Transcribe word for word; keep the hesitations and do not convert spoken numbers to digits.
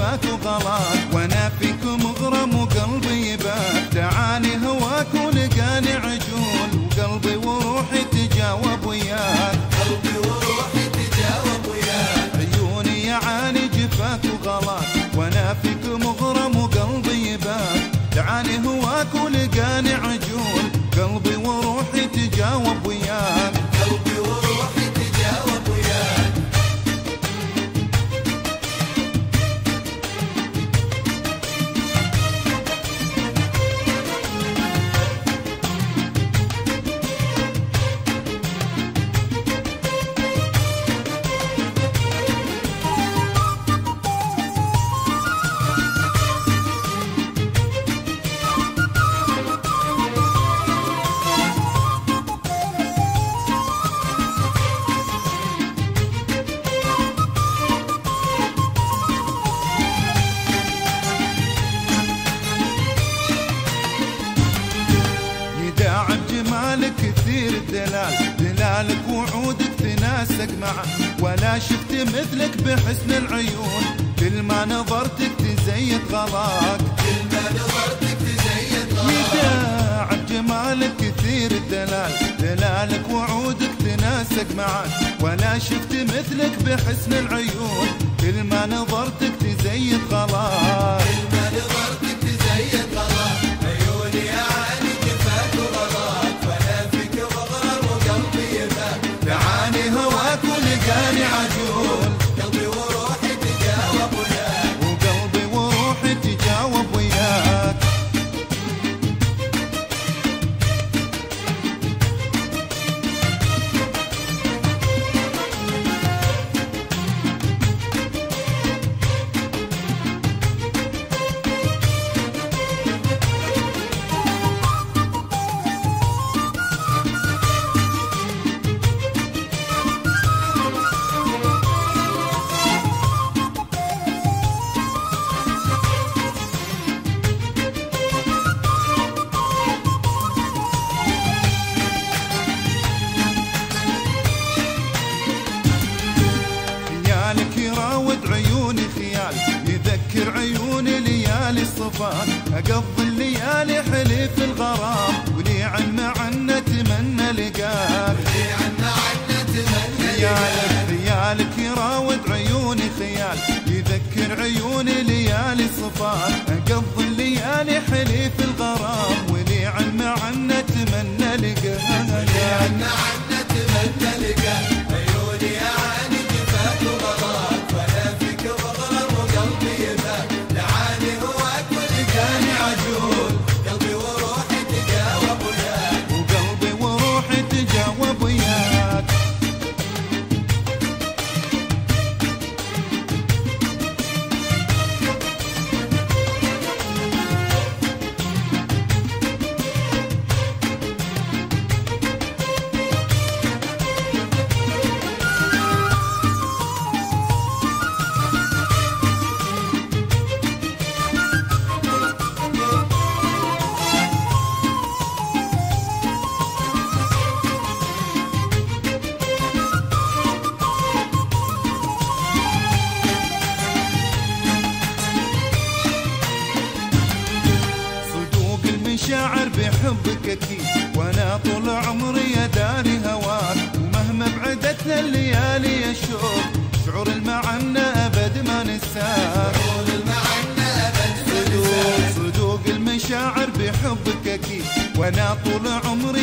جفاك وغلاك، وانا فيك مغرم وقلبي يبات. دعاني هواك ولقاني عجول، وقلبي وروحي تجاوب وياك. قلبي وروحي تجاوب وياك. عيوني يعاني جفاك وغلاك، وانا فيك مغرم وقلبي يبات. دعاني هواك ولقاني عجول، قلبي وروحي تجاوب وياك. قلبي وروحي تجاوب وياك. جمالك كثير الدلال، دلالك وعودك تناسق معه، ولا شفت مثلك بحسن العيون. كل ما نظرتك تزيد غلاك، كل ما نظرتك تزيد غلاك. يداعب جمالك كثير الدلال، دلالك وعودك تناسق معه، ولا شفت مثلك بحسن العيون. كل ما نظرتك تزيد غلاك، كل ما نظرتك تزيد غلاك. عيوني يعاني جفاك وغلاك، وانا فيك مغرم وقلبي يبات. دعاني هواك ولقاني عجول، قلبي وروحي تجاوب وياك. وقلبي وروحي تجاوب وياك. خيالك يراود عيوني خيال، يذكر عيوني ليالي الصفات. أقضي الليالي حليف الغرام، ولي عن معنا تمنى لقاك. ولي عنا عنا تمنى خيالك لقاك. خيالك يراود عيوني خيال، يذكر عيوني ليالي الصفات. أقضي الليالي حليف الغرام، ولي عن معنا تمنى لقاك. ولي عنا عنا تمنى لقاك. عيوني يعاني جفاك وغلاك، وانا فيك مغرم وقلبي يبات. دعاني هواك ولقاني عجول، قلبي وروحي تجاوب وياك. وقلبي وروحي تجاوب وياك. شاعر بحبك اكيد، وانا طول عمري اداري هواك. ومهما بعدتنا الليالي يا شوق، شعور المعنى ابد ما نساك. شعور المعنى ابد ما صدوق نساك. صدوق المشاعر بحبك اكيد، وانا طول عمري